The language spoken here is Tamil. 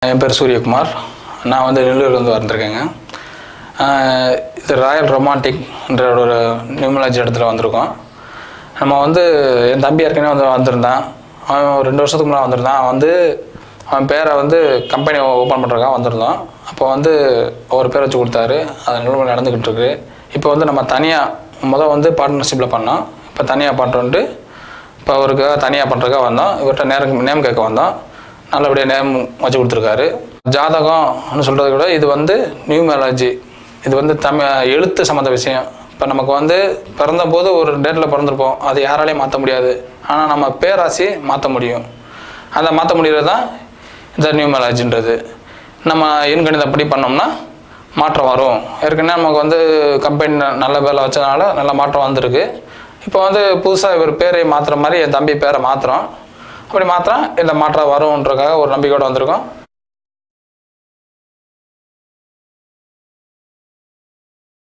என் பேர் சூரியகுமார். நான் வந்து நெல்லூர்லேருந்து வந்திருக்கேங்க. இது ராயல் ரொமான்டிக்ன்ற ஒரு நியூமராலஜி இடத்துல வந்திருக்கோம். நம்ம வந்து என் தம்பி ஏற்கனவே வந்திருந்தான். அவன் 2 வருஷத்துக்கு முன்னாடி வந்திருந்தான். அவன் பேரை வந்து கம்பெனி ஓப்பன் பண்ணுறதுக்காக வந்திருந்தோம். அப்போ வந்து ஒரு பேர் வச்சு கொடுத்தாரு. அது நிலமை நடந்துக்கிட்டு இருக்கு. இப்போ வந்து நம்ம தனியாக வந்து பார்ட்னர்ஷிப்பில் பண்ணோம். இப்போ தனியாக பண்ணுறோன்ட்டு இப்போ அவருக்காக தனியாக பண்ணுறதுக்காக வந்தோம். இவர்கிட்ட நேம் கேட்க வந்தோம். நல்லபடியாக நேம் வச்சு கொடுத்துருக்காரு. ஜாதகம்னு சொல்கிறத விட இது வந்து நியூமராலஜி. இது வந்து எழுத்து சம்மந்த விஷயம். இப்போ நமக்கு வந்து பிறந்தபோது ஒரு டேட்டில் பிறந்திருப்போம். அது யாராலையும் மாற்ற முடியாது. ஆனால் நம்ம பேராசி மாற்ற முடியும். அதை மாற்ற முடிகிறது தான் இந்த நியூமராலஜின்றது. நம்ம எண்கணிதப்படி பண்ணோம்னா மாற்றம் வரும். ஏற்கனவே நமக்கு வந்து கம்பெனி நல்ல வேலை வச்சதுனால நல்ல மாற்றம் வந்திருக்கு. இப்போ வந்து புதுசாக இவர் பேரை மாற்றுற மாதிரி என் தம்பி பேரை மாற்றுறோம். அப்படி மாத்திரம் இந்த மாற்றம் வரும்ன்றக்காக ஒரு நம்பிக்கையோடு வந்திருக்கோம்.